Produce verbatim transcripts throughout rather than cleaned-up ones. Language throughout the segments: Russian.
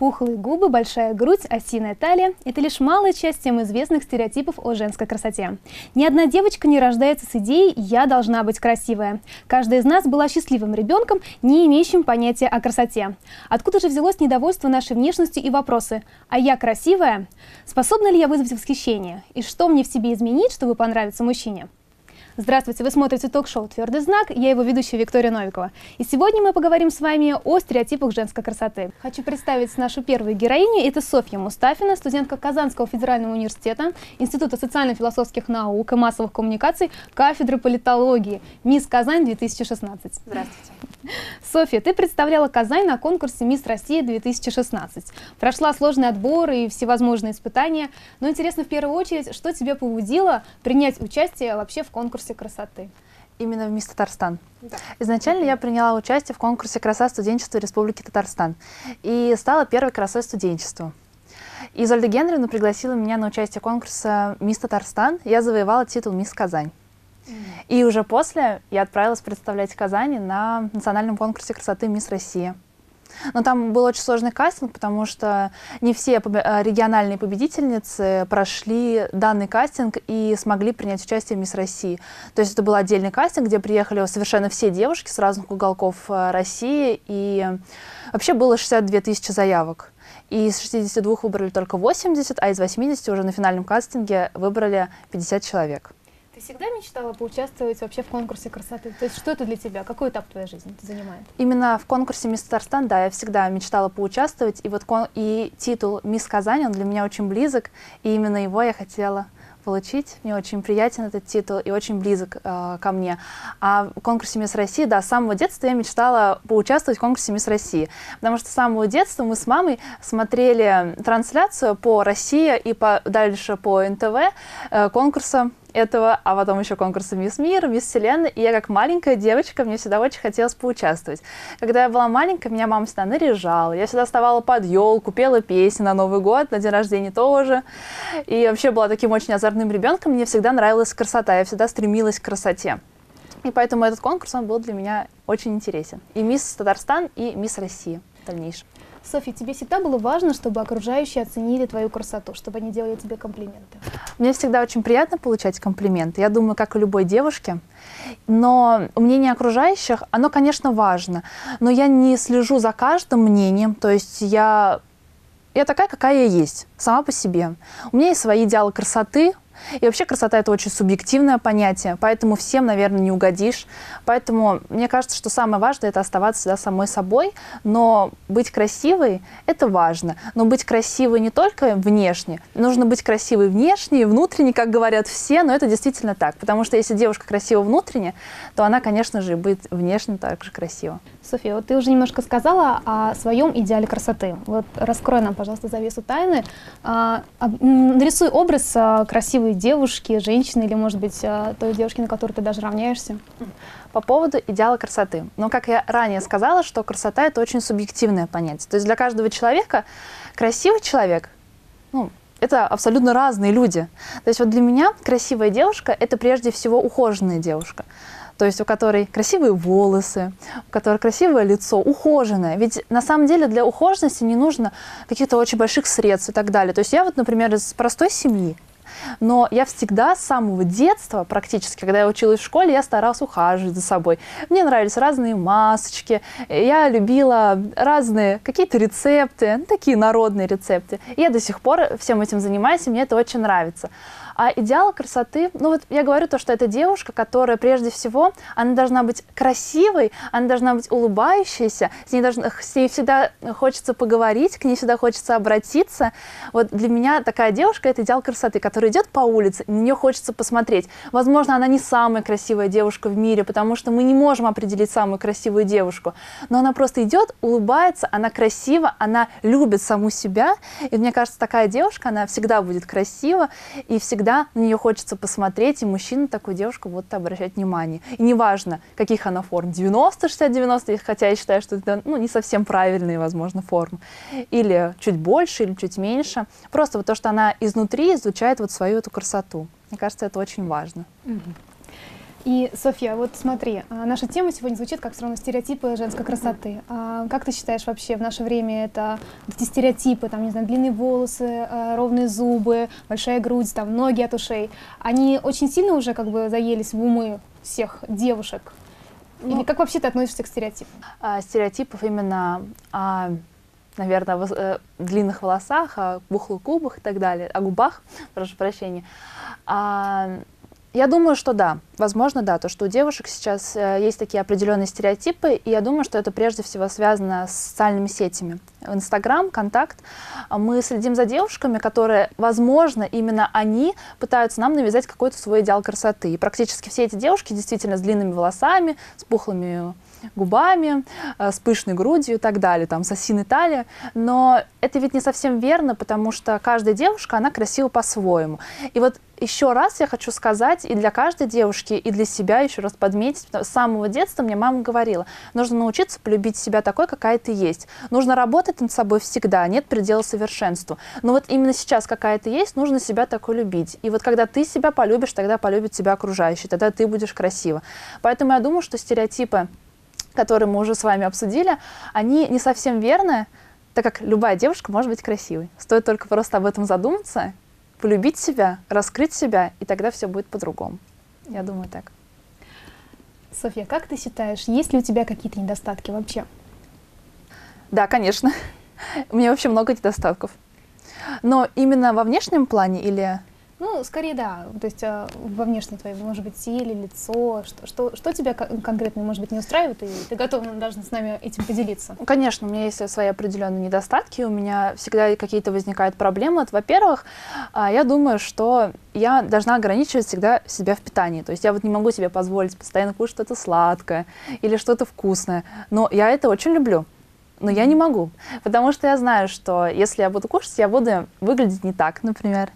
Пухлые губы, большая грудь, осиная талия – это лишь малая часть всем известных стереотипов о женской красоте. Ни одна девочка не рождается с идеей «я должна быть красивая». Каждая из нас была счастливым ребенком, не имеющим понятия о красоте. Откуда же взялось недовольство нашей внешностью и вопросы «а я красивая?» Способна ли я вызвать восхищение? И что мне в себе изменить, чтобы понравиться мужчине? Здравствуйте, вы смотрите ток-шоу «Твердый знак», я его ведущая Виктория Новикова. И сегодня мы поговорим с вами о стереотипах женской красоты. Хочу представить нашу первую героиню. Это Софья Мустафина, студентка Казанского федерального университета, Института социально-философских наук и массовых коммуникаций, кафедры политологии, Мисс Казань две тысячи шестнадцать. Здравствуйте. Софья, ты представляла Казань на конкурсе «Мисс Россия две тысячи шестнадцать». Прошла сложный отбор и всевозможные испытания. Но интересно в первую очередь, что тебя побудило принять участие вообще в конкурсе красоты? Именно в «Мисс Татарстан». Да. Изначально я приняла участие в конкурсе «Краса студенчества Республики Татарстан» и стала первой красой студенчества. Изольда Генриховна пригласила меня на участие конкурса «Мисс Татарстан». Я завоевала титул «Мисс Казань». И уже после я отправилась представлять Казань на национальном конкурсе красоты «Мисс Россия». Но там был очень сложный кастинг, потому что не все региональные победительницы прошли данный кастинг и смогли принять участие в «Мисс России». То есть это был отдельный кастинг, где приехали совершенно все девушки с разных уголков России, и вообще было шестьдесят две тысячи заявок. И из шестидесяти двух выбрали только восемьдесят, а из восьмидесяти уже на финальном кастинге выбрали пятьдесят человек. Ты всегда мечтала поучаствовать вообще в конкурсе красоты? То есть что это для тебя? Какой этап твоей жизни это занимает? Именно в конкурсе «Мисс Татарстан», да, я всегда мечтала поучаствовать. И вот кон и титул «Мисс Казань», он для меня очень близок, и именно его я хотела получить. Мне очень приятен этот титул и очень близок э, ко мне. А в конкурсе «Мисс России», да, с самого детства я мечтала поучаствовать в конкурсе «Мисс России», потому что с самого детства мы с мамой смотрели трансляцию по «России» и по, дальше по эн тэ вэ э, конкурса этого, а потом еще конкурсы «Мисс Мир», «Мисс Вселенная», и я как маленькая девочка, мне всегда очень хотелось поучаствовать. Когда я была маленькая, меня мама всегда наряжала, я всегда вставала под елку, пела песни на Новый год, на день рождения тоже, и вообще была таким очень озорным ребенком, мне всегда нравилась красота, я всегда стремилась к красоте. И поэтому этот конкурс, он был для меня очень интересен. И «Мисс Татарстан», и «Мисс Россия» в дальнейшем. Софья, тебе всегда было важно, чтобы окружающие оценили твою красоту, чтобы они делали тебе комплименты? Мне всегда очень приятно получать комплименты, я думаю, как и любой девушке. Но мнение окружающих, оно, конечно, важно, но я не слежу за каждым мнением, то есть я, я такая, какая я есть, сама по себе. У меня есть свои идеалы красоты. И вообще красота — это очень субъективное понятие, поэтому всем, наверное, не угодишь. Поэтому мне кажется, что самое важное — это оставаться всегда самой собой, но быть красивой — это важно. Но быть красивой не только внешне, нужно быть красивой внешне и внутренне, как говорят все, но это действительно так. Потому что если девушка красива внутренне, то она, конечно же, будет внешне также красива. Софья, вот ты уже немножко сказала о своем идеале красоты. Вот раскрой нам, пожалуйста, завесу тайны. А, а, нарисуй образ а, красивой девушки, женщины или, может быть, а, той девушки, на которую ты даже равняешься. По поводу идеала красоты. Но, как я ранее сказала, что красота — это очень субъективное понятие. То есть для каждого человека красивый человек, ну, это абсолютно разные люди. То есть вот для меня красивая девушка — это прежде всего ухоженная девушка. То есть у которой красивые волосы, у которой красивое лицо, ухоженное. Ведь на самом деле для ухоженности не нужно каких-то очень больших средств и так далее. То есть я вот, например, из простой семьи, но я всегда с самого детства, практически, когда я училась в школе, я старалась ухаживать за собой. Мне нравились разные масочки, я любила разные какие-то рецепты, ну, такие народные рецепты. И я до сих пор всем этим занимаюсь, и мне это очень нравится. А идеал красоты, ну вот я говорю то, что это девушка, которая прежде всего, она должна быть красивой, она должна быть улыбающейся, с ней, должна, с ней всегда хочется поговорить, к ней всегда хочется обратиться. Вот для меня такая девушка — это идеал красоты, которая идет по улице, и на нее хочется посмотреть. Возможно, она не самая красивая девушка в мире, потому что мы не можем определить самую красивую девушку, но она просто идет, улыбается, она красива, она любит саму себя, и мне кажется, такая девушка, она всегда будет красива, и всегда на нее хочется посмотреть, и мужчина такую девушку будут обращать внимание. И неважно, каких она форм, девяносто, шестьдесят, девяносто, хотя я считаю, что это, ну, не совсем правильные, возможно, формы, или чуть больше, или чуть меньше. Просто вот то, что она изнутри изучает вот свою эту красоту. Мне кажется, это очень важно. И, Софья, вот смотри, наша тема сегодня звучит как все равно стереотипы женской красоты. А как ты считаешь, вообще в наше время это эти стереотипы, там, не знаю, длинные волосы, ровные зубы, большая грудь, там, ноги от ушей, они очень сильно уже как бы заелись в умы всех девушек? Или ну, как вообще ты относишься к стереотипам? А, стереотипов именно, а, наверное, в э, длинных волосах, о пухлых губах и так далее, о губах, прошу прощения. А, Я думаю, что да, возможно, да, то, что у девушек сейчас э, есть такие определенные стереотипы, и я думаю, что это прежде всего связано с социальными сетями. Инстаграм, Контакт. Мы следим за девушками, которые, возможно, именно они пытаются нам навязать какой-то свой идеал красоты. И практически все эти девушки действительно с длинными волосами, с пухлыми губами, э, с пышной грудью и так далее, там, с осиной талией. Но это ведь не совсем верно, потому что каждая девушка, она красива по-своему. И вот еще раз я хочу сказать и для каждой девушки, и для себя еще раз подметить, с самого детства мне мама говорила, нужно научиться полюбить себя такой, какая ты есть. Нужно работать над собой всегда, нет предела совершенству. Но вот именно сейчас, какая ты есть, нужно себя такой любить. И вот когда ты себя полюбишь, тогда полюбит тебя окружающие, тогда ты будешь красива. Поэтому я думаю, что стереотипы, которые мы уже с вами обсудили, они не совсем верны, так как любая девушка может быть красивой. Стоит только просто об этом задуматься, полюбить себя, раскрыть себя, и тогда все будет по-другому. Я думаю так. Софья, как ты считаешь, есть ли у тебя какие-то недостатки вообще? Да, конечно. У меня вообще много недостатков. Но именно во внешнем плане или... Ну, скорее, да. То есть э, во внешней твоей, может быть, теле, лицо. Что, что, что тебя конкретно, может быть, не устраивает, и ты готова должна с нами этим поделиться? Конечно, у меня есть свои определенные недостатки, у меня всегда какие-то возникают проблемы. Вот, во-первых, я думаю, что я должна ограничивать всегда себя в питании. То есть я вот не могу себе позволить постоянно кушать что-то сладкое или что-то вкусное. Но я это очень люблю. Но я не могу, потому что я знаю, что если я буду кушать, я буду выглядеть не так, например.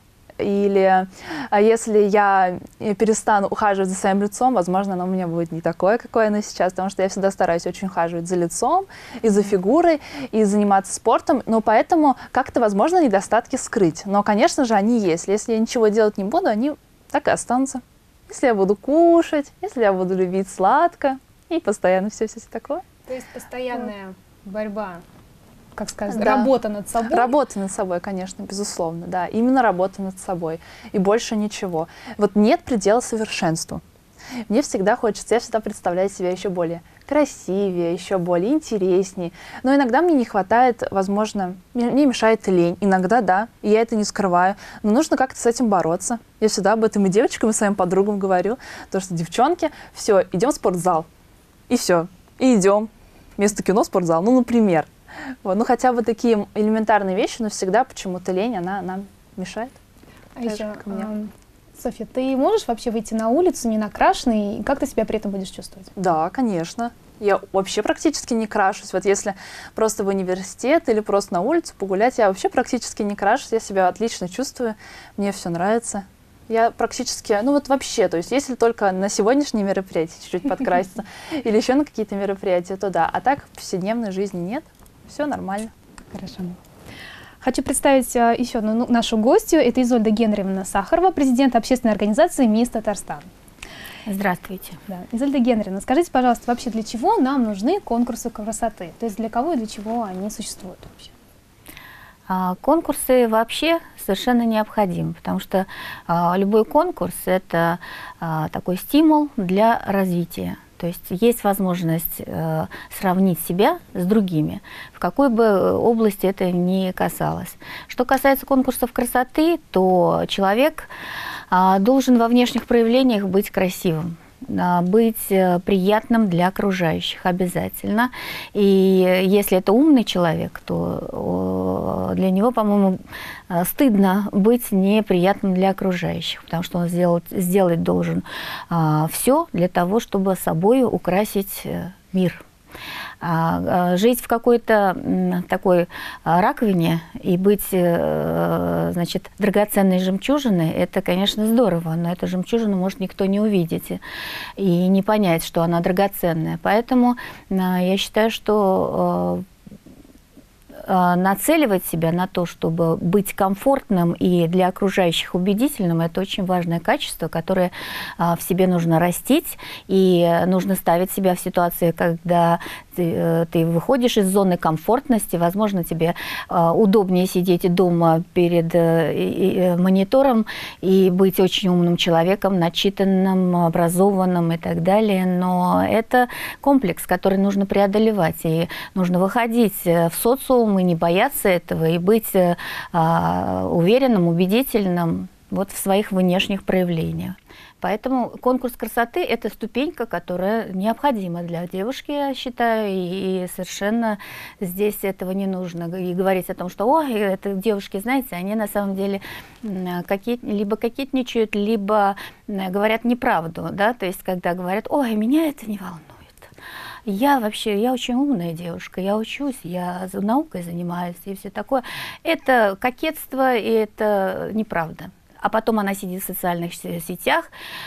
Или а если я перестану ухаживать за своим лицом, возможно, оно у меня будет не такое, какое оно сейчас, потому что я всегда стараюсь очень ухаживать за лицом, и за фигурой, и заниматься спортом. Но поэтому как-то, возможно, недостатки скрыть. Но, конечно же, они есть. Если я ничего делать не буду, они так и останутся. Если я буду кушать, если я буду любить сладко, и постоянно все-все такое. То есть постоянная вот борьба, как сказать, да. работа над собой? Работа над собой, конечно, безусловно, да. Именно работа над собой. И больше ничего. Вот нет предела совершенству. Мне всегда хочется, я всегда представляю себя еще более красивее, еще более интереснее. Но иногда мне не хватает, возможно, мне мешает лень. Иногда, да, и я это не скрываю. Но нужно как-то с этим бороться. Я всегда об этом и девочкам, и своим подругам говорю. То, что девчонки, все, идем в спортзал. И все. И идем. Вместо кино спортзал. Ну, например. Вот. Ну, хотя бы такие элементарные вещи, но всегда почему-то лень, она нам мешает. А еще, э, Софья, ты можешь вообще выйти на улицу не накрашенной, и как ты себя при этом будешь чувствовать? Да, конечно. Я вообще практически не крашусь. Вот если просто в университет или просто на улицу погулять, я вообще практически не крашусь, я себя отлично чувствую, мне все нравится. Я практически, ну вот вообще, то есть если только на сегодняшние мероприятия чуть-чуть подкраситься или еще на какие-то мероприятия, то да. А так в повседневной жизни нет. Все нормально. Хорошо. Хочу представить а, еще одну нашу гостью. Это Изольда Генриховна Сахарова, президент общественной организации «Мисс Татарстан». Здравствуйте. Да. Изольда Генриховна, скажите, пожалуйста, вообще для чего нам нужны конкурсы красоты? То есть для кого и для чего они существуют вообще? А, конкурсы вообще совершенно необходимы, потому что а, любой конкурс – это а, такой стимул для развития. То есть есть возможность э, сравнить себя с другими, в какой бы области это ни касалось. Что касается конкурсов красоты, то человек э, должен во внешних проявлениях быть красивым, э, быть э, приятным для окружающих обязательно. И если это умный человек, то э, для него, по-моему, э, стыдно быть неприятным для окружающих, потому что он сделать, сделать должен э, все для того, чтобы собой украсить э, мир. А, жить в какой-то такой раковине и быть, значит, драгоценной жемчужиной, это, конечно, здорово, но эту жемчужину может никто не увидеть и не понять, что она драгоценная. Поэтому я считаю, что нацеливать себя на то, чтобы быть комфортным и для окружающих убедительным, это очень важное качество, которое в себе нужно растить, и нужно ставить себя в ситуации, когда ты, ты выходишь из зоны комфортности, возможно, тебе удобнее сидеть дома перед монитором и быть очень умным человеком, начитанным, образованным и так далее, но это комплекс, который нужно преодолевать, и нужно выходить в социум и не бояться этого, и быть уверенным, убедительным вот в своих внешних проявлениях. Поэтому конкурс красоты – это ступенька, которая необходима для девушки, я считаю, и, и совершенно здесь этого не нужно. И говорить о том, что «Ой, это девушки, знаете, они на самом деле кокет, либо кокетничают, либо говорят неправду», да? То есть когда говорят «Ой, меня это не волнует». Я вообще, я очень умная девушка, я учусь, я наукой занимаюсь и все такое. Это кокетство, и это неправда. А потом она сидит в социальных сетях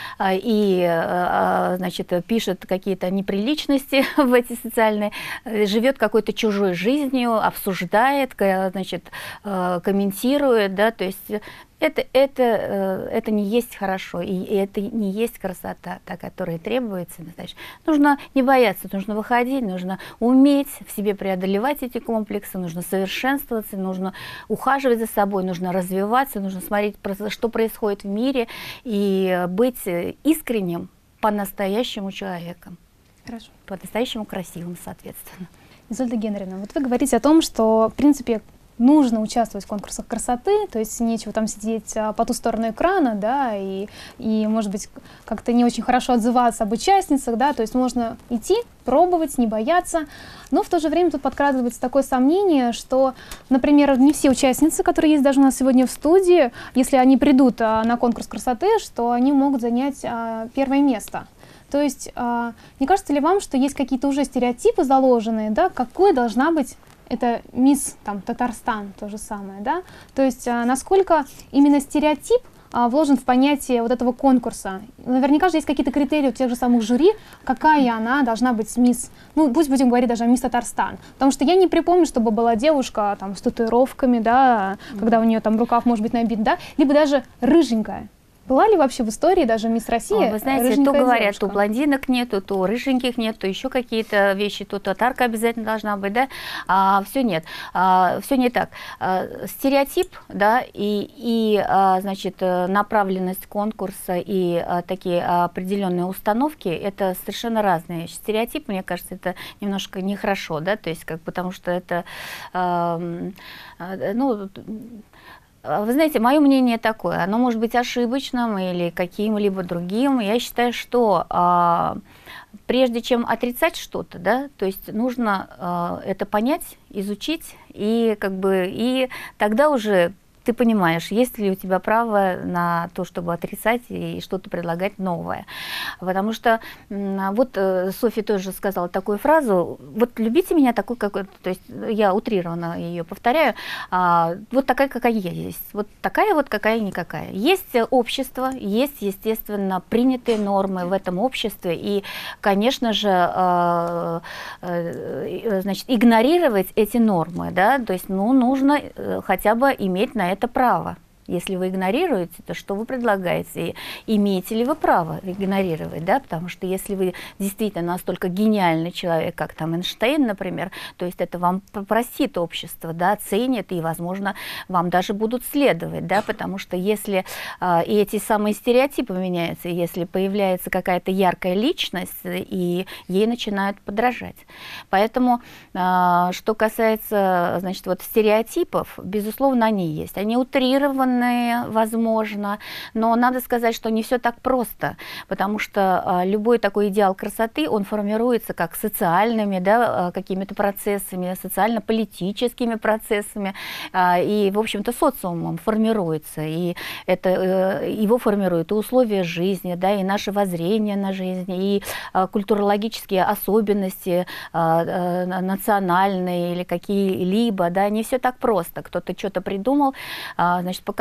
и, значит, пишет какие-то неприличности в эти социальные, живет какой-то чужой жизнью, обсуждает, значит, комментирует, да, то есть это, это, это не есть хорошо, и это не есть красота, та, которая требуется. Значит, нужно не бояться, нужно выходить, нужно уметь в себе преодолевать эти комплексы, нужно совершенствоваться, нужно ухаживать за собой, нужно развиваться, нужно смотреть, что происходит в мире, и быть искренним по-настоящему человеком. Хорошо. По-настоящему красивым, соответственно. Изольда Генриховна, вот вы говорите о том, что, в принципе, нужно участвовать в конкурсах красоты, то есть нечего там сидеть а, по ту сторону экрана, да, и, и, может быть, как-то не очень хорошо отзываться об участницах, да, то есть можно идти, пробовать, не бояться, но в то же время тут подкрадывается такое сомнение, что, например, не все участницы, которые есть даже у нас сегодня в студии, если они придут а, на конкурс красоты, что они могут занять а, первое место. То есть, а, не кажется ли вам, что есть какие-то уже стереотипы заложенные, да, какой должна быть это мисс там, Татарстан, то же самое, да? То есть а, насколько именно стереотип а, вложен в понятие вот этого конкурса? Наверняка же есть какие-то критерии у тех же самых жюри, какая она должна быть мисс, ну пусть будем говорить даже мисс Татарстан, потому что я не припомню, чтобы была девушка там с татуировками, да, mm-hmm. когда у нее там рукав может быть набит, да, либо даже рыженькая. Была ли вообще в истории даже мисс Россия? Вы знаете, то говорят, то блондинок нету, то рыженьких нет, то еще какие-то вещи, то татарка обязательно должна быть, да? А, все нет, а, все не так. А, стереотип, да, и, и а, значит, направленность конкурса и а, такие определенные установки, это совершенно разные. Стереотип, мне кажется, это немножко нехорошо, да, то есть, как, потому что это, а, а, ну, вы знаете, мое мнение такое, оно может быть ошибочным или каким-либо другим. Я считаю, что а, прежде чем отрицать что-то, да, то есть нужно а, это понять, изучить, и, как бы, и тогда уже ты понимаешь, есть ли у тебя право на то, чтобы отрицать и что-то предлагать новое. Потому что вот Софья тоже сказала такую фразу, вот любите меня такой, какой, то есть я утрированно ее повторяю, а, вот такая, какая я есть, вот такая вот, какая никакая. Есть общество, есть, естественно, принятые нормы в этом обществе, и, конечно же, а, а, значит, игнорировать эти нормы, да, то есть, ну, нужно хотя бы иметь на это право. Если вы игнорируете, то что вы предлагаете? И имеете ли вы право игнорировать? Да? Потому что если вы действительно настолько гениальный человек, как там Эйнштейн, например, то есть это вам простит общество, да, ценит, и, возможно, вам даже будут следовать. Да? Потому что если а, и эти самые стереотипы меняются, если появляется какая-то яркая личность, и ей начинают подражать. Поэтому, а, что касается, значит, вот стереотипов, безусловно, они есть. Они утрированы, возможно, но надо сказать, что не все так просто, потому что а, любой такой идеал красоты, он формируется как социальными, да, какими-то процессами, социально-политическими процессами, а, и, в общем-то, социумом формируется, и это, э, его формируют и условия жизни, да, и наше воззрение на жизнь, и а, культурологические особенности а, а, национальные или какие-либо, да, не все так просто. Кто-то что-то придумал, а, значит, показал,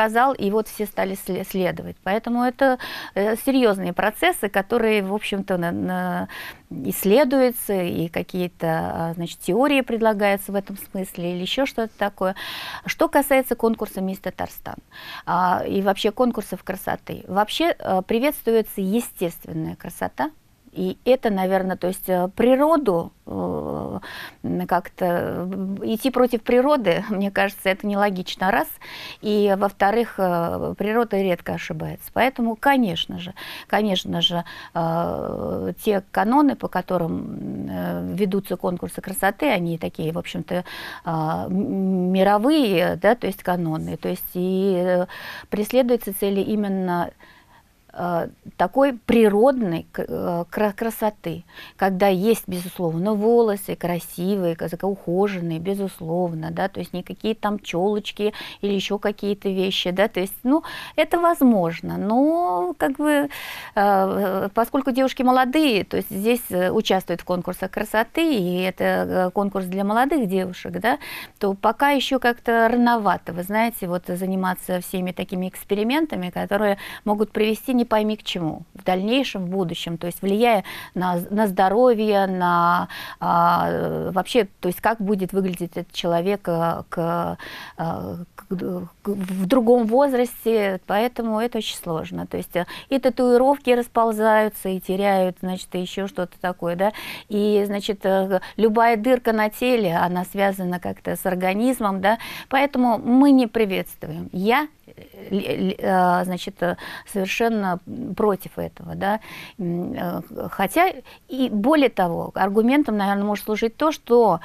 показал, и вот все стали следовать. Поэтому это серьезные процессы, которые, в общем-то, исследуются, и какие-то, значит, теории предлагаются в этом смысле, или еще что-то такое. Что касается конкурса «Мисс Татарстан» и вообще конкурсов красоты, вообще приветствуется естественная красота. И это, наверное, то есть природу, э, как-то идти против природы, мне кажется, это нелогично, раз. И, во-вторых, э, природа редко ошибается. Поэтому, конечно же, конечно же, э, те каноны, по которым э, ведутся конкурсы красоты, они такие, в общем-то, э, мировые, да, то есть каноны. То есть и э, преследуются цели именно такой природной красоты, когда есть, безусловно, волосы красивые, ухоженные, безусловно, да, то есть никакие там челочки или еще какие-то вещи, да, то есть, ну, это возможно, но, как бы, поскольку девушки молодые, то есть здесь участвуют в конкурсах красоты, и это конкурс для молодых девушек, да, то пока еще как-то рановато, вы знаете, вот заниматься всеми такими экспериментами, которые могут привести не пойми к чему в дальнейшем, в будущем, то есть влияя на, на здоровье, на а, вообще, то есть как будет выглядеть этот человек к, к, к, в другом возрасте, поэтому это очень сложно. То есть и татуировки расползаются, и теряют, значит, и еще что-то такое, да, и, значит, любая дырка на теле, она связана как-то с организмом, да, поэтому мы не приветствуем. Я, значит, совершенно против этого, да, хотя, и более того, аргументом, наверное, может служить то, что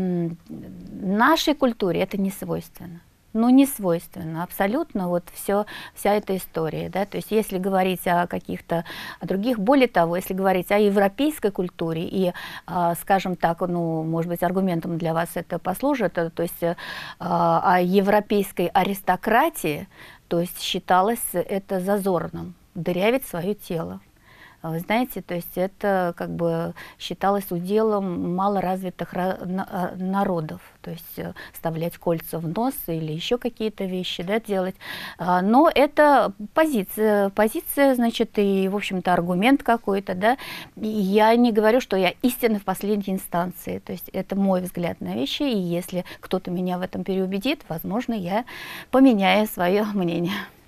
нашей культуре это не свойственно. Ну, не свойственно абсолютно вот все, вся эта история, да, то есть если говорить о каких-то других, более того, если говорить о европейской культуре и, скажем так, ну, может быть, аргументом для вас это послужит, то есть о европейской аристократии, то есть считалось это зазорным, дырявить свое тело. Вы знаете, то есть это как бы считалось уделом малоразвитых народов, то есть вставлять кольца в нос или еще какие-то вещи, да, делать. Но это позиция, позиция, значит, и, в общем-то, аргумент какой-то, да. И я не говорю, что я истинна в последней инстанции, то есть это мой взгляд на вещи, и если кто-то меня в этом переубедит, возможно, я поменяю свое мнение.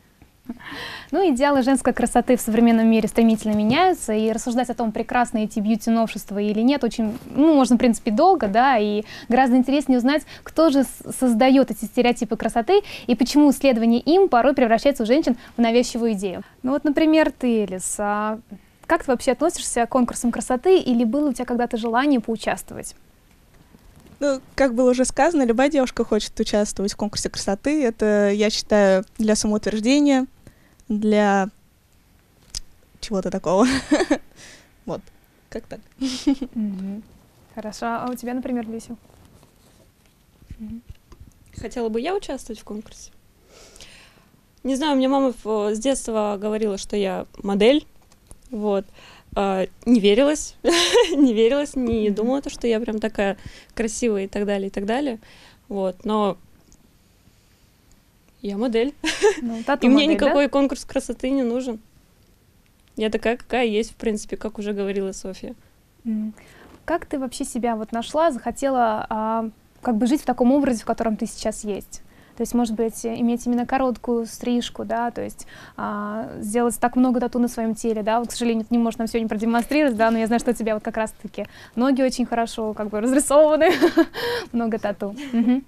Ну, идеалы женской красоты в современном мире стремительно меняются, и рассуждать о том, прекрасны эти бьюти-новшества или нет, очень, ну, можно, в принципе, долго, да, и гораздо интереснее узнать, кто же создает эти стереотипы красоты, и почему исследование им порой превращается у женщин в навязчивую идею. Ну вот, например, ты, Элис, а как ты вообще относишься к конкурсам красоты, или было у тебя когда-то желание поучаствовать? Ну, как было уже сказано, любая девушка хочет участвовать в конкурсе красоты. Это, я считаю, для самоутверждения, для чего-то такого. Вот, как так. Хорошо. А у тебя, например, Люся? Хотела бы я участвовать в конкурсе? Не знаю, мне мама с детства говорила, что я модель. Вот. Не верилась, не верилась, не думала, то, что я прям такая красивая и так далее, и так далее. Вот, но я модель. Ну, и мне модель, никакой да? конкурс красоты не нужен. Я такая, какая есть, в принципе, как уже говорила Софья. Как ты вообще себя вот нашла, захотела а, как бы жить в таком образе, в котором ты сейчас есть? То есть, может быть, иметь именно короткую стрижку, да, то есть а, сделать так много тату на своем теле, да, вот, к сожалению, это не можешь нам сегодня продемонстрировать, да, но я знаю, что у тебя вот как раз-таки ноги очень хорошо как бы разрисованы, много тату.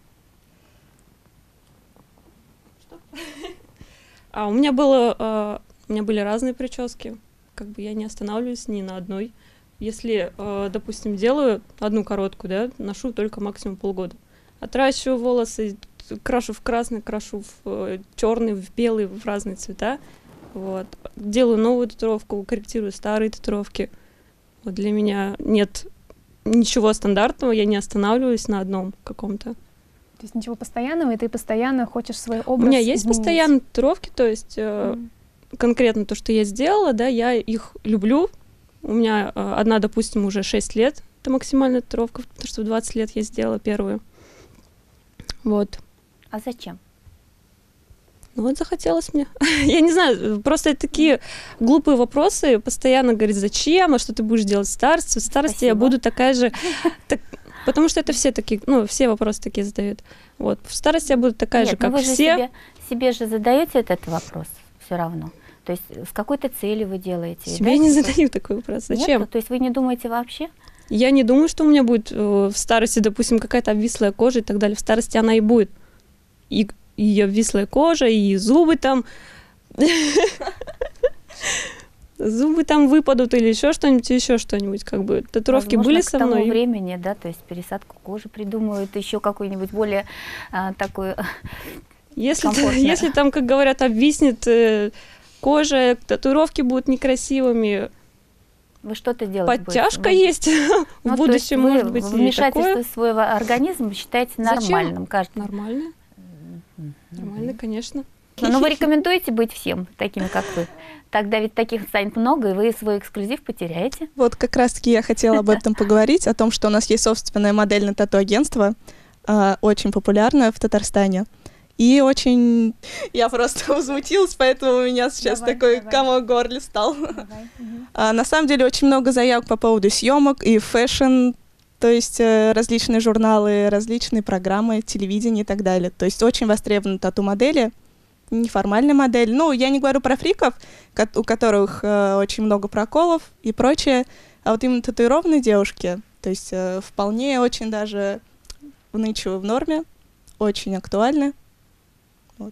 А у меня было, у меня были разные прически, как бы я не останавливаюсь ни на одной. Если, допустим, делаю одну короткую, да, ношу только максимум полгода. Отращиваю волосы, крашу в красный, крашу в черный, в белый, в разные цвета. Вот. Делаю новую татуировку, корректирую старые татуировки. Вот для меня нет ничего стандартного, я не останавливаюсь на одном каком-то. То есть ничего постоянного, и ты постоянно хочешь свой образ У меня есть изменить. постоянные татуировки, то есть э, mm. конкретно то, что я сделала, да, я их люблю. У меня э, одна, допустим, уже шесть лет, это максимальная татуировка, потому что в двадцать лет я сделала первую. Вот. А зачем? Ну вот захотелось мне. Я не знаю, просто такие глупые вопросы. Постоянно говорит, зачем, а что ты будешь делать в старости? В старости Спасибо. Я буду такая же... Так, потому что это все такие, ну, все вопросы такие задают. Вот. В старости я буду такая Нет, же, как вы же все. Себе, себе же задаете этот вопрос все равно. То есть с какой-то целью вы делаете? Себе я не задаю такой вопрос. Зачем? Нет? То есть вы не думаете вообще? Я не думаю, что у меня будет э, в старости, допустим, какая-то обвислая кожа и так далее. В старости она и будет. И и обвислая кожа, и зубы там... Зубы там выпадут или еще что-нибудь, еще что-нибудь, как бы. Татуировки Возможно, были к со тому мной. времени, да, то есть пересадку кожи придумают, еще какой-нибудь более а, такой если, если там, как говорят, обвиснет э, кожа, татуировки будут некрасивыми. Вы что-то делаете? Подтяжка есть ну, в будущем, вы может быть, вмешательство в свой организм считаете нормальным? Каждый. Нормально. Нормально, конечно. Но вы рекомендуете быть всем такими, как вы? Тогда ведь таких станет много, и вы свой эксклюзив потеряете. Вот как раз-таки я хотела об этом поговорить, о том, что у нас есть собственное модельное тату-агентство, очень популярное в Татарстане. И очень... Я просто возмутилась, поэтому у меня сейчас давай, такой давай. комок в горле стал. А, на самом деле очень много заявок по поводу съемок и фэшн, то есть э, различные журналы, различные программы, телевидение и так далее. То есть очень востребованы тату-модели, неформальные модели. Ну, я не говорю про фриков, у которых э, очень много проколов и прочее, а вот именно татуированные девушки, то есть э, вполне очень даже в нынче в норме, очень актуальны. Вот.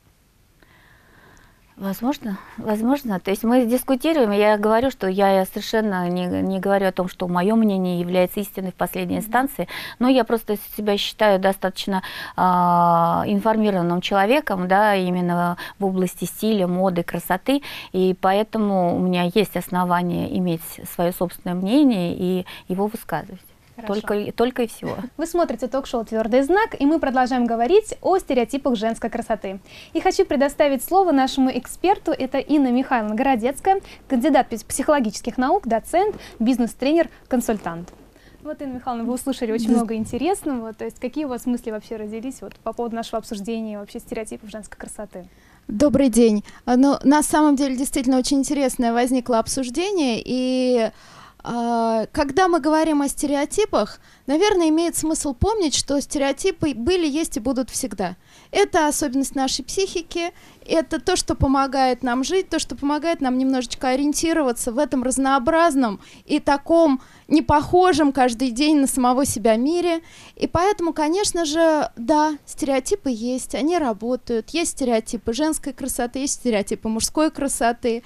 Возможно, возможно. То есть мы дискутируем, я говорю, что я совершенно не, не говорю о том, что мое мнение является истиной в последней инстанции, но я просто себя считаю достаточно э, информированным человеком, да, именно в области стиля, моды, красоты, и поэтому у меня есть основания иметь свое собственное мнение и его высказывать. Только, только и всего. Вы смотрите ток-шоу «Твердый знак», и мы продолжаем говорить о стереотипах женской красоты. И хочу предоставить слово нашему эксперту. Это Инна Михайловна Городецкая, кандидат психологических наук, доцент, бизнес-тренер, консультант. Вот, Инна Михайловна, вы услышали очень да. много интересного. То есть какие у вас мысли вообще родились вот, по поводу нашего обсуждения вообще стереотипов женской красоты? Добрый день. Ну, на самом деле действительно очень интересное возникло обсуждение, и когда мы говорим о стереотипах, наверное, имеет смысл помнить, что стереотипы были, есть и будут всегда. Это особенность нашей психики, это то, что помогает нам жить, то, что помогает нам немножечко ориентироваться в этом разнообразном и таком непохожем каждый день на самого себя мире. И поэтому, конечно же, да, стереотипы есть, они работают. Есть стереотипы женской красоты, есть стереотипы мужской красоты,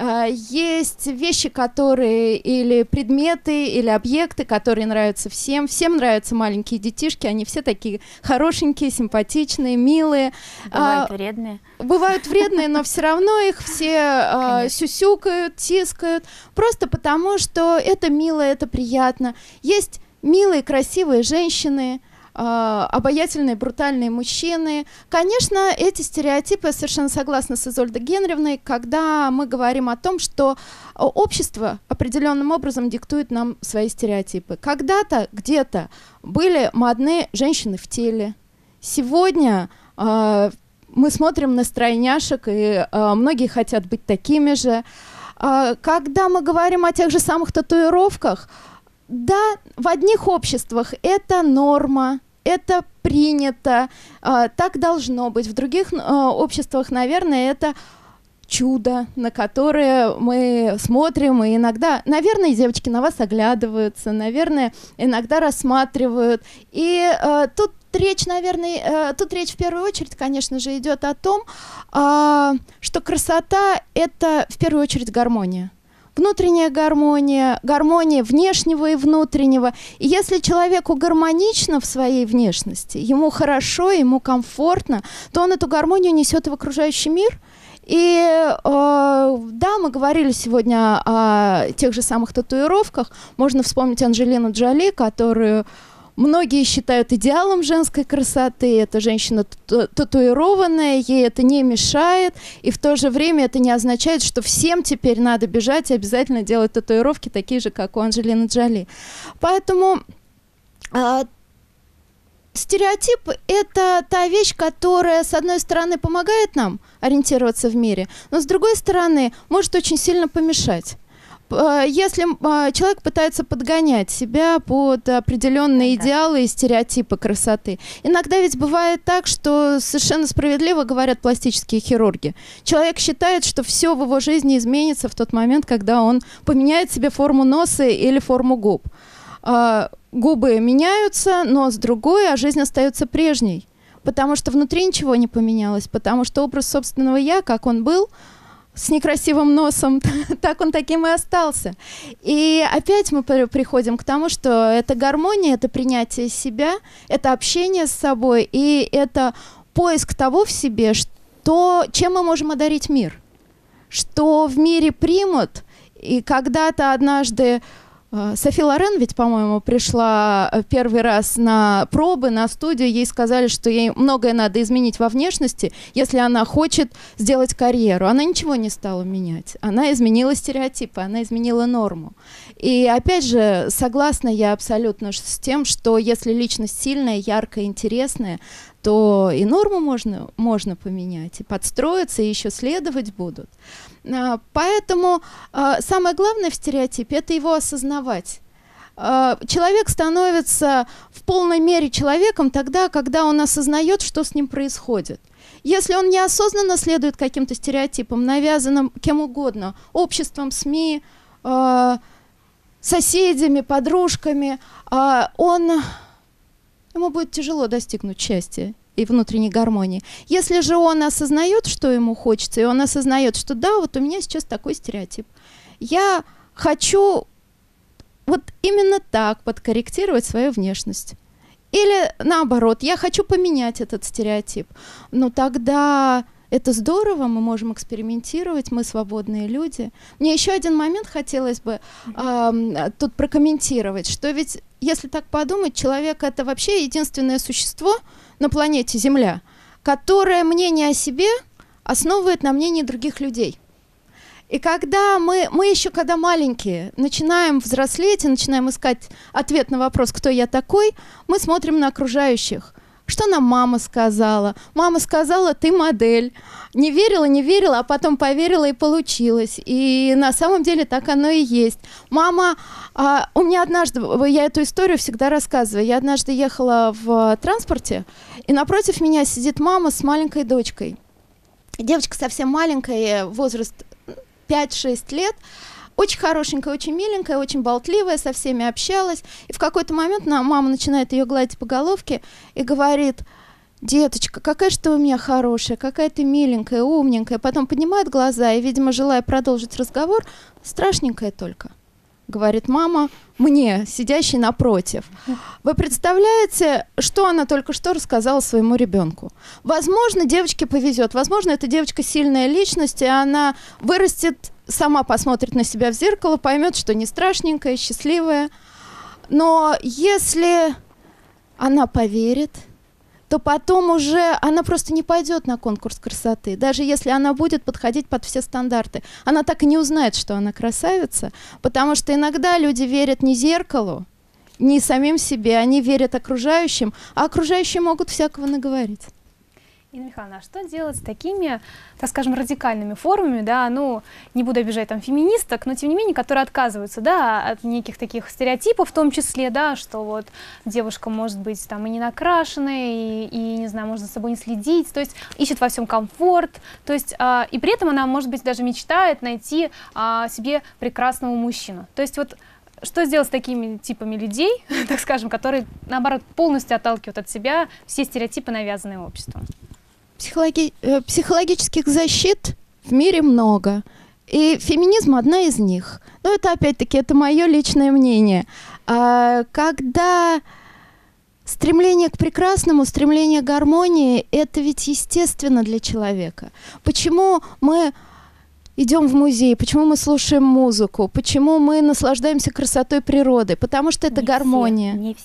есть вещи, которые или предметы, или объекты, которые нравятся всем. Всем нравятся маленькие детишки, они все такие хорошенькие, симпатичные, милые. Бывают а, вредные. Бывают вредные, но все равно их все а, сюсюкают, тискают, просто потому, что это мило, это приятно. Есть милые, красивые женщины, Uh, обаятельные, брутальные мужчины. Конечно, эти стереотипы, я совершенно согласна с Изольдой Генревной, когда мы говорим о том, что общество определенным образом диктует нам свои стереотипы. Когда-то, где-то были модные женщины в теле. Сегодня uh, мы смотрим на стройняшек, и uh, многие хотят быть такими же. Uh, когда мы говорим о тех же самых татуировках, да, в одних обществах это норма, это принято, э, так должно быть. В других э, обществах, наверное, это чудо, на которое мы смотрим, и иногда, наверное, девочки на вас оглядываются, наверное, иногда рассматривают. И э, тут речь, наверное, э, тут речь в первую очередь, конечно же, идет о том, э, что красота — это в первую очередь гармония. Внутренняя гармония, гармония внешнего и внутреннего. И если человеку гармонично в своей внешности, ему хорошо, ему комфортно, то он эту гармонию несет в окружающий мир. И э, да, мы говорили сегодня о тех же самых татуировках. Можно вспомнить Анджелину Джоли, которую многие считают идеалом женской красоты. Это женщина татуированная, ей это не мешает. И в то же время это не означает, что всем теперь надо бежать и обязательно делать татуировки такие же, как у Анджелины Джоли. Поэтому э, стереотип – это та вещь, которая, с одной стороны, помогает нам ориентироваться в мире, но, с другой стороны, может очень сильно помешать. Если человек пытается подгонять себя под определенные идеалы и стереотипы красоты. Иногда ведь бывает так, что совершенно справедливо говорят пластические хирурги. Человек считает, что все в его жизни изменится в тот момент, когда он поменяет себе форму носа или форму губ. Губы меняются, нос другой, а жизнь остается прежней. Потому что внутри ничего не поменялось, потому что образ собственного «я», как он был, с некрасивым носом, так он таким и остался. И опять мы приходим к тому, что это гармония, это принятие себя, это общение с собой, и это поиск того в себе, что, чем мы можем одарить мир, что в мире примут. И когда-то однажды Софи Лорен ведь, по-моему, пришла первый раз на пробы, на студию. Ей сказали, что ей многое надо изменить во внешности, если она хочет сделать карьеру. Она ничего не стала менять. Она изменила стереотипы, она изменила норму. И опять же, согласна я абсолютно с тем, что если личность сильная, яркая, интересная, то и норму можно, можно поменять, и подстроиться, и еще следовать будут. Поэтому самое главное в стереотипе – это его осознавать. Человек становится в полной мере человеком тогда, когда он осознает, что с ним происходит. Если он неосознанно следует каким-то стереотипам, навязанным кем угодно, обществом, СМИ, соседями, подружками, он... ему будет тяжело достигнуть счастья и внутренней гармонии. Если же он осознает, что ему хочется, и он осознает, что да, вот у меня сейчас такой стереотип, я хочу вот именно так подкорректировать свою внешность. Или наоборот, я хочу поменять этот стереотип. Ну тогда это здорово, мы можем экспериментировать, мы свободные люди. Мне еще один момент хотелось бы э, тут прокомментировать, что ведь, если так подумать, человек — это вообще единственное существо на планете Земля, которое мнение о себе основывает на мнении других людей. И когда мы, мы еще, когда маленькие, начинаем взрослеть и начинаем искать ответ на вопрос, кто я такой, мы смотрим на окружающих. Что нам мама сказала? Мама сказала, ты модель. Не верила, не верила, а потом поверила, и получилось. И на самом деле так оно и есть. Мама, а, у меня однажды, я эту историю всегда рассказываю, я однажды ехала в транспорте, и напротив меня сидит мама с маленькой дочкой. Девочка совсем маленькая, возраст пять-шесть лет, очень хорошенькая, очень миленькая, очень болтливая, со всеми общалась. И в какой-то момент мама начинает ее гладить по головке и говорит: деточка, какая же ты у меня хорошая, какая ты миленькая, умненькая. Потом поднимает глаза и, видимо, желая продолжить разговор, страшненькая только, говорит мама мне, сидящей напротив. Вы представляете, что она только что рассказала своему ребенку? Возможно, девочке повезет, возможно, эта девочка сильная личность, и она вырастет, сама посмотрит на себя в зеркало, поймет, что не страшненькая, счастливая. Но если она поверит, то потом уже она просто не пойдет на конкурс красоты. Даже если она будет подходить под все стандарты. Она так и не узнает, что она красавица, потому что иногда люди верят не зеркалу, не самим себе, они верят окружающим, а окружающие могут всякого наговорить. Инна Михайловна, а что делать с такими, так скажем, радикальными формами, да, ну, не буду обижать там феминисток, но тем не менее, которые отказываются, да, от неких таких стереотипов, в том числе, да, что вот девушка может быть там и не накрашенной, и, и не знаю, может за собой не следить, то есть ищет во всем комфорт, то есть, а, и при этом она, может быть, даже мечтает найти а, себе прекрасного мужчину. То есть вот что сделать с такими типами людей, так скажем, которые, наоборот, полностью отталкивают от себя все стереотипы, навязанные обществом? Психологи э, психологических защит в мире много, и феминизм одна из них. Но это, опять-таки, это мое личное мнение. А, когда стремление к прекрасному, стремление к гармонии, это ведь естественно для человека. Почему мы идем в музей, почему мы слушаем музыку, почему мы наслаждаемся красотой природы? Потому что это не гармония. Все, не все.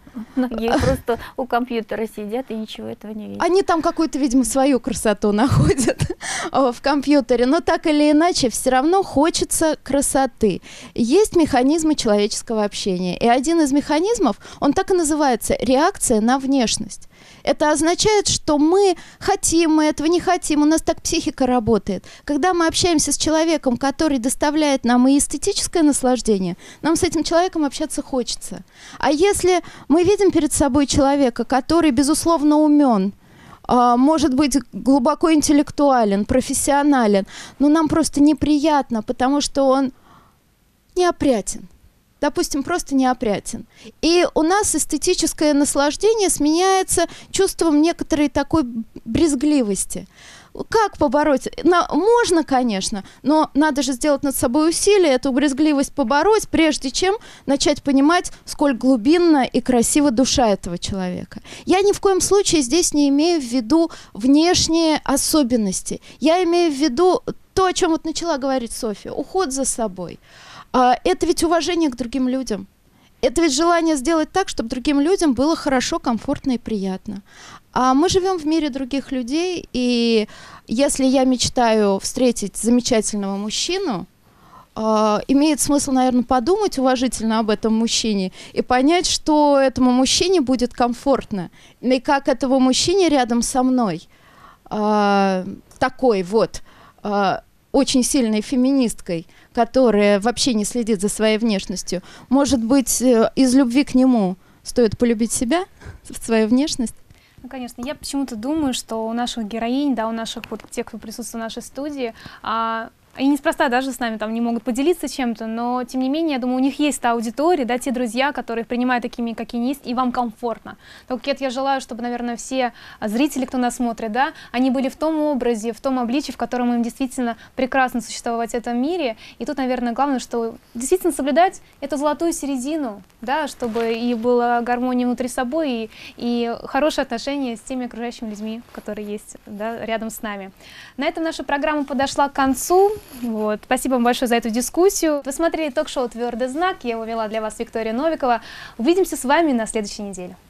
Многие просто у компьютера сидят и ничего этого не видят. Они там какую-то, видимо, свою красоту находят в компьютере, но так или иначе все равно хочется красоты. Есть механизмы человеческого общения, и один из механизмов, он так и называется – реакция на внешность. Это означает, что мы хотим, мы этого не хотим, у нас так психика работает. Когда мы общаемся с человеком, который доставляет нам и эстетическое наслаждение, нам с этим человеком общаться хочется. А если мы видим перед собой человека, который, безусловно, умен, может быть, глубоко интеллектуален, профессионален, но нам просто неприятно, потому что он неопрятен. Допустим, просто неопрятен. И у нас эстетическое наслаждение сменяется чувством некоторой такой брезгливости. Как побороть? На, можно, конечно, но надо же сделать над собой усилие, эту брезгливость побороть, прежде чем начать понимать, сколь глубинна и красива душа этого человека. Я ни в коем случае здесь не имею в виду внешние особенности. Я имею в виду то, о чем вот начала говорить Софья, уход за собой. Это ведь уважение к другим людям. Это ведь желание сделать так, чтобы другим людям было хорошо, комфортно и приятно. А мы живем в мире других людей, и если я мечтаю встретить замечательного мужчину, э, имеет смысл, наверное, подумать уважительно об этом мужчине и понять, что этому мужчине будет комфортно, и как этому мужчине рядом со мной, э, такой вот, э, очень сильной феминисткой, которая вообще не следит за своей внешностью, может быть, из любви к нему стоит полюбить себя, свою внешность? Ну, конечно, я почему-то думаю, что у наших героинь, да, у наших вот тех, кто присутствует в нашей студии, а, и неспроста даже с нами там не могут поделиться чем-то, но тем не менее, я думаю, у них есть та аудитория, да, те друзья, которые их принимают такими, какие они есть, и вам комфортно. Так, Кет, я желаю, чтобы, наверное, все зрители, кто нас смотрит, да, они были в том образе, в том обличии, в котором им действительно прекрасно существовать в этом мире. И тут, наверное, главное, что действительно соблюдать эту золотую середину, да, чтобы и была гармония внутри собой, и, и хорошие отношения с теми окружающими людьми, которые есть, да, рядом с нами. На этом наша программа подошла к концу. Вот. Спасибо вам большое за эту дискуссию. Вы смотрели ток-шоу «Твердый знак». Я его вела для вас Виктория Новикова. Увидимся с вами на следующей неделе.